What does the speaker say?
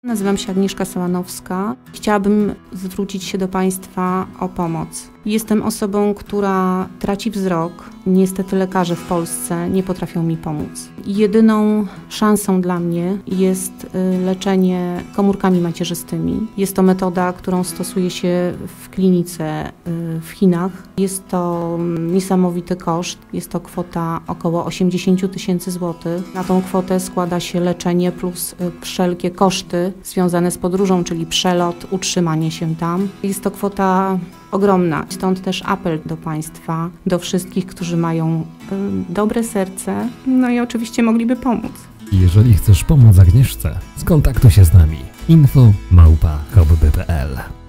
Nazywam się Agnieszka Sołanowska. Chciałabym zwrócić się do Państwa o pomoc. Jestem osobą, która traci wzrok. Niestety lekarze w Polsce nie potrafią mi pomóc. Jedyną szansą dla mnie jest leczenie komórkami macierzystymi. Jest to metoda, którą stosuje się w klinice w Chinach. Jest to niesamowity koszt. Jest to kwota około 80 000 złotych. Na tą kwotę składa się leczenie plus wszelkie koszty związane z podróżą, czyli przelot, utrzymanie się tam. Jest to kwota ogromna. Stąd też apel do Państwa, do wszystkich, którzy mają dobre serce, no i oczywiście mogliby pomóc. Jeżeli chcesz pomóc Agnieszce, skontaktuj się z nami. info@hobby.pl